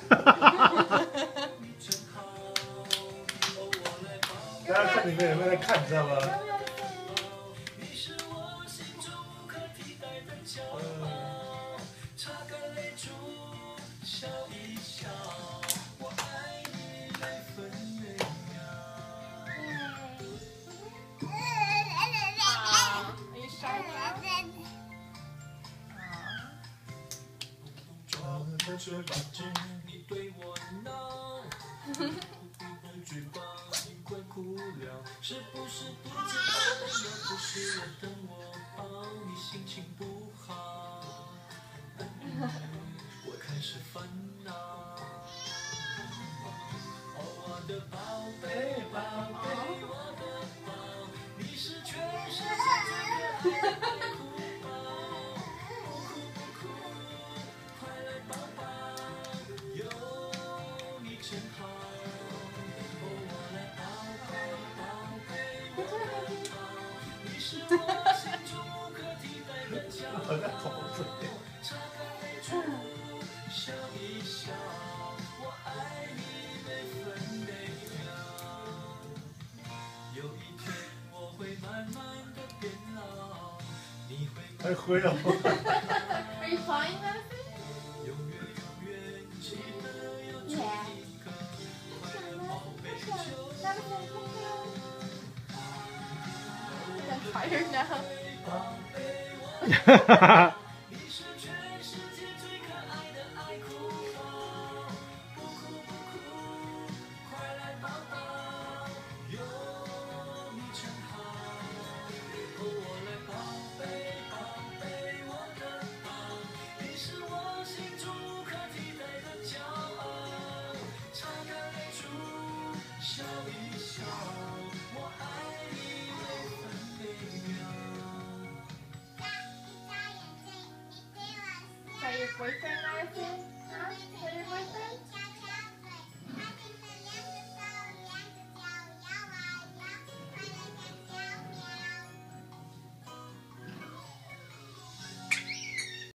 大家看你们有没有在看，你知道吗？ 你对我闹，嘴巴你快哭了，是不是肚子饿了？要不是我等我抱你，心情不好，我开始烦恼。哦，我的宝贝，宝贝，我的宝，你是全世界最可爱的爱哭宝，不哭不哭，快来抱抱，有你真好。哦，我来宝贝，宝贝，我的宝，你是我心中无可替代的骄傲。擦干泪珠，笑一笑，我爱你每分每秒。有一天我会慢慢的变老，你会还回了。 Are you flying, Madison? 永远永远记得要做一个快乐宝贝球。 I'm tired now. 你是全世界最可爱的爱哭宝，不哭不哭，快来抱抱，有你真好。哦，我来宝贝，宝贝，我的宝，你是我心中无可替代的骄傲。擦干泪珠，笑一笑，我爱你每分每秒。 Is that your boyfriend, Madison? Huh? Is that your